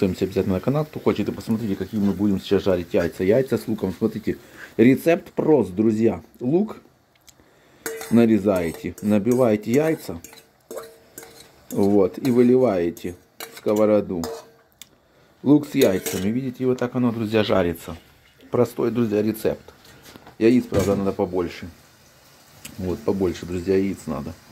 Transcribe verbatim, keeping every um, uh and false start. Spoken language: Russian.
подписываемся обязательно на канал. Кто хочет, и посмотрите, какие мы будем сейчас жарить яйца. Яйца с луком. Смотрите, рецепт прост, друзья. Лук нарезаете, набиваете яйца, вот, и выливаете в сковороду. Лук с яйцами. Видите, вот так оно, друзья, жарится. Простой, друзья, рецепт. Яиц, правда, надо побольше. Вот, побольше, друзья, яиц надо.